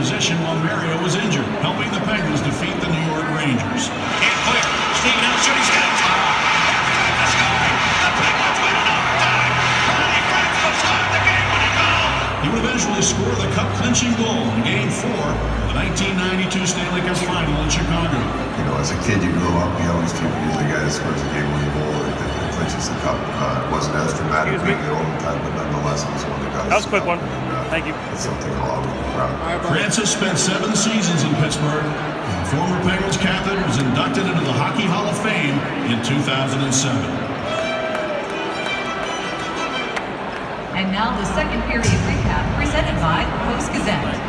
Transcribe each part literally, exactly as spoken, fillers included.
position while Mario was injured, helping the Penguins defeat the New York Rangers. Can't clear. Steven out, shooting skate. The scoring. The Penguins win in overtime. Ronnie Franco scored the game-winning goal. He would eventually score the cup-clinching goal in Game four of the nineteen ninety-two Stanley Cup Final in Chicago. You know, as a kid, you grow up, you always think you're the guy that scores the game-winning goal that, that clinches the cup. Uh, it wasn't as dramatic being in overtime, but nonetheless, it was one that got us. That was a quick one. And, uh, Thank you. It's something I'll always be proud of. Francis spent seven seasons in Pittsburgh, and former Penguins captain was inducted into the Hockey Hall of Fame in two thousand seven. And now the second period recap presented by the Post-Gazette.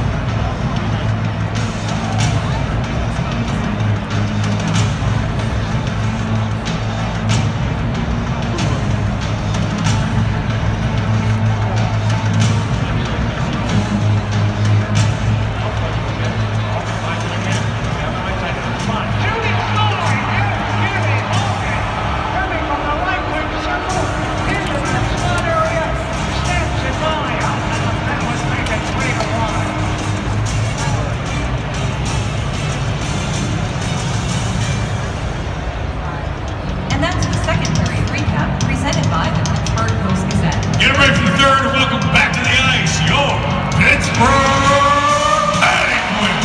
Get ready for the third, and welcome back to the ice, your Pittsburgh Penguins.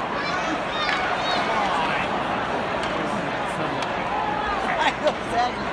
Exactly.